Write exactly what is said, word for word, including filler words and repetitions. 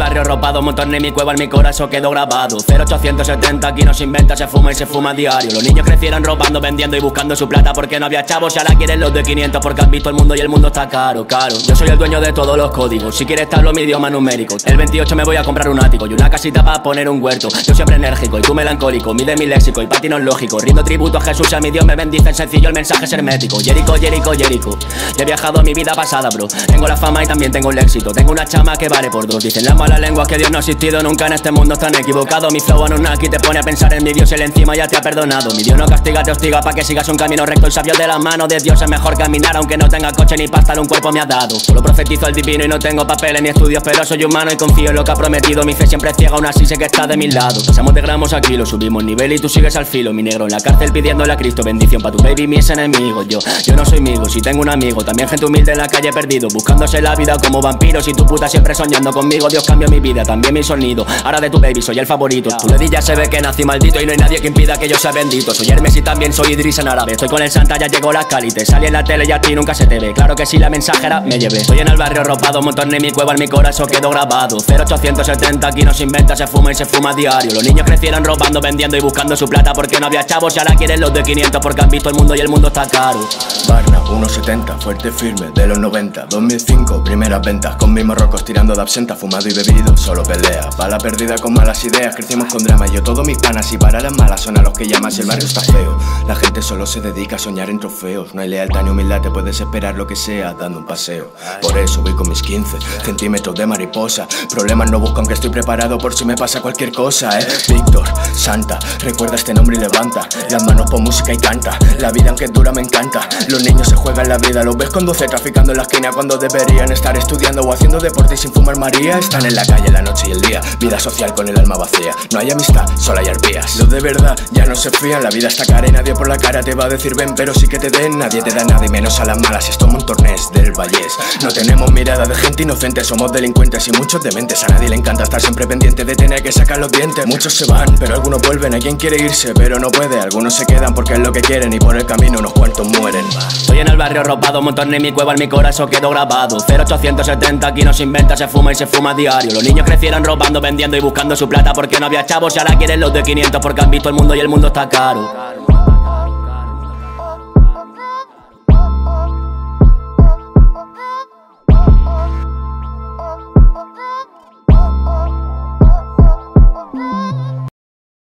barrio robado, montorné en mi cueva, en mi corazón quedó grabado. Cero ochocientos setenta, aquí no se inventa, se fuma y se fuma a diario. Los niños crecieron robando, vendiendo y buscando su plata porque no había chavos y ahora quieren los de quinientos porque han visto el mundo y el mundo está caro, caro. Yo soy el dueño de todos los códigos, si quieres te hablo mi idioma numérico. El veintiocho me voy a comprar un ático y una casita para poner un huerto. Yo siempre enérgico y tú melancólico, mide mi léxico y para ti no es lógico. Rindo tributo a Jesús y a mi Dios me bendicen sencillo, el mensaje es hermético. Jerico, Jerico, Jerico, he viajado a mi vida pasada, bro. Tengo la fama y también tengo el éxito. Tengo una chama que vale por dos. Dicen las malas lenguas que Dios no ha existido nunca en este mundo, están equivocados. Mi flow Anunnaki te pone a pensar en mi Dios, él encima ya te ha perdonado. Mi Dios no castiga, te hostiga pa' que sigas un camino recto. El sabio de la mano de Dios es mejor caminar aunque no tenga coche ni pasta, un cuerpo me ha dado. Solo profetizo el divino y no tengo papeles ni estudios, pero soy humano y confío en lo que ha prometido. Mi fe siempre es ciega, aún así sé que está de mi lado. Pasamos de gramos a kilos, subimos nivel y tú sigues al filo. Mi negro en la cárcel pidiéndole a Cristo bendición pa' tu baby, mis enemigos. Yo, yo no soy amigo, si tengo un amigo. También gente humilde en la calle perdido, buscándose la vida como vampiros. Y tu puta siempre soñando conmigo. Dios cambió mi vida, también mi sonido. Ahora de tu baby soy el favorito. Tu ledilla se ve que nací maldito y no hay nadie que impida que yo sea bendito. Soy Hermes y también soy Idris en árabe. Estoy con el Santa, ya llegó la Cali. Salí en la tele y a ti nunca se te ve. Claro que sí, la mensajera me llevé. Estoy en el barrio robado, montorné en mi cueva, en mi corazón quedó grabado. Cero ochocientos setenta, aquí no se inventa, se fuma y se fuma a diario. Los niños crecieron robando, vendiendo y buscando su plata porque no había chavos y ahora quieren los de quinientos porque han visto el mundo y el mundo está caro. Barna, uno setenta, fuerte firme, de los noventa. Dos mil cinco, primeras ventas, con mis morrocos tirando de absenta. Fumado y bebido, solo pelea. Bala perdida con malas ideas, crecimos con drama. Yo todos mis panas y para las malas son a los que llamas. El barrio está feo, la gente solo se dedica a soñar en trofeos. No hay lealtad ni humildad, te puedes esperar lo que sea dando un paseo. Por eso voy con mis quince centímetros de mariposa. Problemas no busco aunque estoy preparado por si me pasa cualquier cosa, eh. Víctor, Santa, recuerda este nombre y levanta las manos por música y canta. La vida aunque es dura me encanta. Los niños se juegan la vida, los ves con doce traficando en la esquina cuando deberían estar estudiando o haciendo deporte y sin fumar María. Están en la calle la noche y el día, vida social con el alma vacía. No hay amistad, solo hay arpías. Los de verdad ya no se fían, la vida está cara y nadie por la cara te va a decir ven, pero sí que te den. Nadie te da nada y menos a las malas, esto es Montornés del Vallés. No tenemos mirada de gente inocente, somos delincuentes y muchos dementes. A nadie le encanta estar siempre pendiente de tener que sacar los dientes. Muchos se van, pero algunos vuelven. Hay quien quiere irse, pero no puede. Algunos se quedan porque es lo que quieren y por el camino unos cuantos mueren. Estoy en el barrio robado, montorné en mi cueva, en mi corazón quedó grabado. Cero ochocientos setenta, aquí no se inventa, se fuma y se fuma a diario. Los niños crecieron robando, vendiendo y buscando su plata porque no había chavos y ahora quieren los de quinientos porque han visto el mundo y el mundo está caro.